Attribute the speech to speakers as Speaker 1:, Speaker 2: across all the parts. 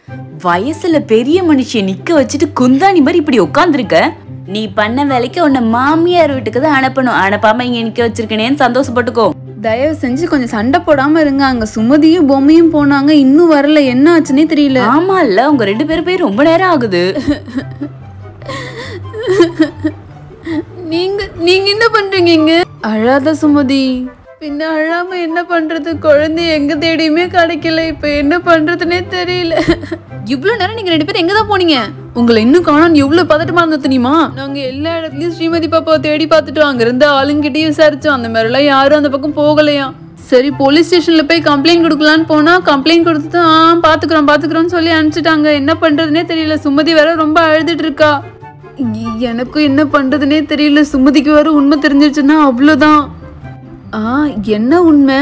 Speaker 1: வயசுல பெரிய மனுஷன் நிக்க வச்சுட்டு குந்தாணி மாதிரி இப்படி உட்காந்துருக்க. நீ பண்ண வேலைக்கு உன்னை மாமியார் வீட்டுக்கு தான் அனுப்பணும். அனுப்பாம இங்க நிக்க வச்சிருக்கேன்னு சந்தோஷப்பட்டுக்கோ.
Speaker 2: தயவு செஞ்சு கொஞ்சம் சண்டை போடாம இருங்க. அங்க சுமதியும் பொம்மையும் போனாங்க, இன்னும் வரல, என்ன ஆச்சுன்னே தெரியல.
Speaker 1: ஆமா இல்ல, உங்க 2 பேரும் போய் ரொம்ப நேரம் ஆகுது.
Speaker 2: நீங்க என்ன பண்றீங்க? அழாத சுமதி. பின்ன அழாம என்ன பண்றது? குழந்தை எங்க தேடியுமே கிடைக்கல. இப்ப என்ன பண்றதுன்னே தெரியல. இவ்வளவு நேரம் நீங்க 2 பேரும் எங்கதான் போனீங்க? உங்களை இன்னும் காணோம். எவ்வளவு பதட்டமா இருந்த தெரியுமா? நாங்க எல்லா இடத்துலயும் ஸ்ரீமதி பாப்பாவை தேடி பார்த்துட்டோம். அங்க இருந்த ஆளுங்கிட்டயும் விசாரிச்சோம். அந்த மாதிரி எல்லாம் யாரும் அந்த பக்கம் போகலையா. சரி, போலீஸ் ஸ்டேஷன்ல போய் கம்ப்ளைண்ட் கொடுக்கலான்னு போனா கம்ப்ளைண்ட் கொடுத்துட்டு பாத்துக்கிறோம்னு சொல்லி அனுப்பிச்சிட்டாங்க. என்ன பண்றதுன்னே தெரியல. சுமதி வேற ரொம்ப அழுதுட்டு இருக்கா. எனக்கும் என்ன பண்றதுன்னே தெரியல. சுமதிக்கு வேற உண்மை தெரிஞ்சிருச்சுன்னா அவ்வளவுதான். என்ன உண்மை?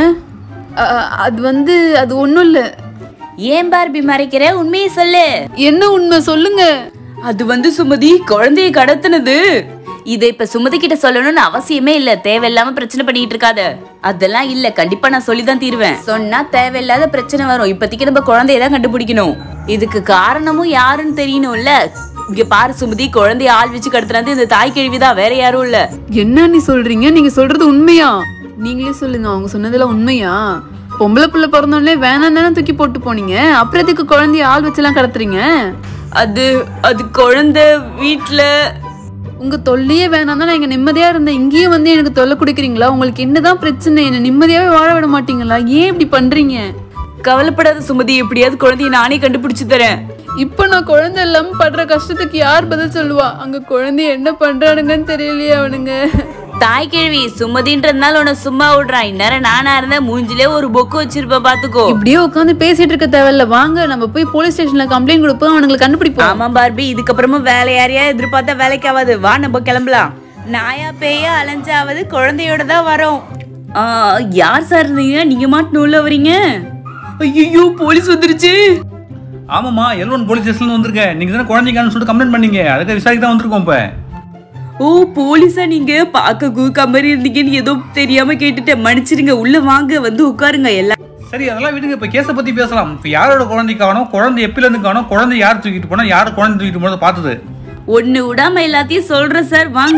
Speaker 2: அது ஒண்ணும் இல்ல.
Speaker 1: ஏன் பார்பி மறைக்கிற? உண்மையை சொல்லு.
Speaker 2: என்ன உண்மை சொல்லுங்க.
Speaker 1: அது சுமதி குழந்தையை கடத்தினது. இதை இப்ப சுமதி கிட்ட சொல்லணும்னு அவசியமே இல்ல. தேவையில்லாம பிரச்சனை பண்ணிட்டு இருக்காத. அதெல்லாம் இல்ல, கண்டிப்பா நான் சொல்லிதான் தீருவேன். சொன்னா தேவையில்லாத பிரச்சனை வரும். இப்போதைக்கு நம்ம குழந்தையதான் கண்டுபிடிக்கணும். இதுக்கு காரணமும் யாருன்னு தெரியணும்ல. இங்க பாரு சுமதி, குழந்தைய ஆள் வச்சு கடத்தினது இந்த தாய் கேள்விதான், வேற யாரும் இல்ல.
Speaker 2: என்ன நீ சொல்றீங்க? நீங்க சொல்றது உண்மையா? நீங்களே சொல்லுங்க, அவங்க சொன்னதெல்லாம் உண்மையா? பொம்பளை பிள்ளை பிறந்தோடனே வேணாம் தானே தூக்கி போட்டு போனீங்க. அப்புறம் எதுக்கு குழந்தைய ஆள் வச்செல்லாம் கடத்துறீங்க?
Speaker 1: அது குழந்தை வீட்டுல
Speaker 2: உங்க தொல்லையே வேணாம் தான். நான் இங்க நிம்மதியா இருந்தேன். இங்கேயும் வந்து எனக்கு தொல்லை குடிக்கிறீங்களா? உங்களுக்கு என்னதான் பிரச்சனை? என்ன நிம்மதியாவே வாழ விட மாட்டீங்களா? ஏன் இப்படி பண்றீங்க?
Speaker 1: கவலைப்படாத சுமதி, எப்படியாவது குழந்தைய நானே கண்டுபிடிச்சு தரேன்.
Speaker 2: இப்ப நான் குழந்தை இல்லாம படுற கஷ்டத்துக்கு யார் பதில் சொல்லுவா? அங்க குழந்தைய என்ன பண்றானுங்கன்னு தெரியலையே அவனுங்க.
Speaker 1: தாய் கேள்வி, சுமதின்றதுனால உன்னை சும்மா விடுறான். இந்நேரம் நானா இருந்த மூஞ்சிலே ஒரு பொக்கு வச்சிருப்பேன், பாத்துக்கோ.
Speaker 2: இப்படியே உட்காந்து பேசிட்டு இருக்க தேவையில்ல. வாங்க நம்ம போய் போலீஸ் ஸ்டேஷன்ல கம்ப்ளைண்ட் கொடுப்போம், அவனுங்களை கண்டுபிடிப்போம்.
Speaker 1: ஆமா பார்பி, இதுக்கப்புறமா வேலை யாரையா எதிர்பார்த்தா வேலைக்கு ஆகாது. வா நம்ம கிளம்பலாம். நாயா பேயா அலைஞ்சாவது குழந்தையோட தான் வரோம். யார் சார் இருந்தீங்க? நீங்க மாட்டு உள்ள வரீங்க? ஐயோ, போலீஸ் வந்துருச்சு.
Speaker 3: ஆமாம்மா, எல்வன் போலீஸ் ஸ்டேஷன்ல வந்திருக்கேன். நீங்க தானே குழந்தைக்கான்னு சொல்லிட்டு கம்ப்ளைண்ட் பண்ணீங்க. அதுக்கு விசாரிக்க தான் வந்திருக்கோம். இப்ப
Speaker 1: ஓ போலீஸா? நீங்க பார்க்க கூக்க மாதிரி இருந்தீங்கன்னு ஏதோ தெரியாம கேட்டுட்டேன், மன்னிச்சிருங்க. உள்ள வாங்க, வந்து உட்காருங்க. எல்லாம்
Speaker 3: சரி, அதெல்லாம் விடுங்க. இப்ப கேஸை பத்தி பேசலாம். இப்ப யாரோட குழந்தை காணோம், குழந்தை எப்பில இருந்து காணோம், குழந்தை யார் தூக்கிட்டு போனா, யார் குழந்தை தூக்கிட்டு போனதை பார்த்தது?
Speaker 1: ஒண்ணு விடாம எல்லாத்தையும் சொல்றேன் சார், வாங்க.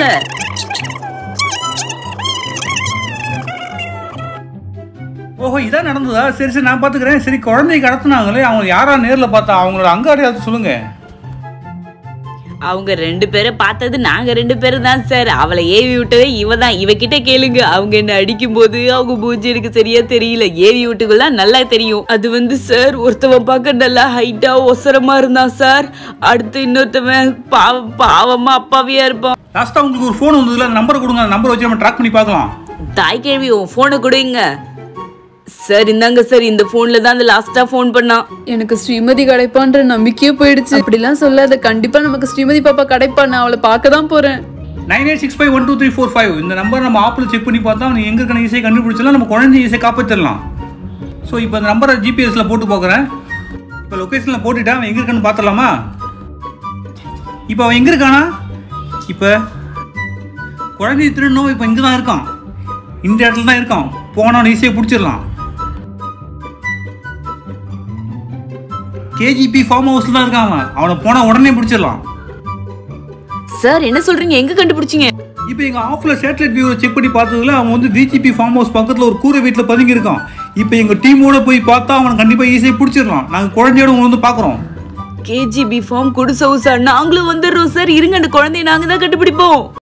Speaker 3: ஓஹோ, இதான் நடந்ததா? சரி சரி, நான் பாத்துக்கிறேன். சரி, குழந்தைய கடத்தினாங்களே, அவங்க யாரா நேர்ல பார்த்தா? அவங்களோட அங்காடியாவது சொல்லுங்க.
Speaker 1: அவங்க 2 பேரை பார்த்தது நாங்க 2 பேரும் தான் சார். அவளை ஏவி விட்டதே இவதான். இவகிட்ட கேளுங்க. அவங்க என்ன அடிக்கும் போது அவங்க பூஜை எனக்கு சரியா தெரியல. ஏவி விட்டுக்குள்ள நல்லா தெரியும். அது சார், ஒருத்தவன் பார்க்க நல்லா ஹைட்டா ஒசரமா இருந்தான் சார். அடுத்து இன்னொருத்தவன் பாவமா அப்பாவியா இருப்பான்.
Speaker 3: லாஸ்டா உங்களுக்கு ஒரு போன் வந்ததுல, அந்த நம்பரை கொடுங்க. அந்த நம்பரை வச்சு நம்ம ட்ராக் பண்ணி பார்க்கலாம்.
Speaker 1: தாய் கேள்வி, உன் போனை கொடுங்க சார். இந்தாங்க சார், இந்த போன்ல தான் லாஸ்டா போன் பண்ணா.
Speaker 2: எனக்கு ஸ்ரீமதி கிடைப்பான்ற நம்பிக்கையே போயிடுச்சு. அப்படிலாம் சொல்லாத. கண்டிப்பா நமக்கு ஸ்ரீமதி பாப்பா கிடைப்பா. நான் அவளை பார்க்க தான் போறேன்.
Speaker 3: 98651234 இந்த நம்பர் நம்ம ஆப்ல செக் பண்ணி பார்த்தா அவன் எங்க இருக்க ஈஸியாக கண்டுபிடிச்சலாம். நம்ம குழந்தைய ஈஸியாக காப்பாற்றிடலாம். ஸோ இப்போ அந்த நம்பரை ஜிபிஎஸ்ல போட்டு பார்க்குறேன். இப்போ லொக்கேஷனில் போட்டுட்டேன். அவன் எங்கே இருக்கான்னு பார்த்துடலாமா? இப்போ அவன் எங்கே இருக்கானா? இப்போ குழந்தைய திருடணும். இப்போ இங்கே தான் இருக்கான், இந்த இடத்துல தான் இருக்கான். போனவன் ஈஸியாக பிடிச்சிடலாம். கேஜிபி ஃபார்ம் ஹவுஸ்ல தான் இருக்கான் அவன். அவனை போனா உடனே பிடிச்சிடலாம்.
Speaker 1: சார் என்ன சொல்றீங்க? எங்க கண்டுபிடிச்சீங்க?
Speaker 3: இப்போ எங்க ஆஃப்ல சேட்டலைட் வியூவை செக் பண்ணி பார்த்ததுல அவன் டிஜிபி ஃபார்ம் ஹவுஸ் பக்கத்துல ஒரு கூரை வீட்டில் பதுங்கி இருக்கான். இப்போ எங்க டீமோட போய் பார்த்தா அவனை கண்டிப்பா ஈஸியாக பிடிச்சிடலாம். நாங்கள் குழந்தையோட வந்து பார்க்குறோம்.
Speaker 1: கேஜிபி ஃபார்ம் குடிசை ஹவுஸா? நாங்களும் வந்துடுறோம் சார். இருங்க, அந்த குழந்தைய நாங்க தான் கண்டுபிடிப்போம்.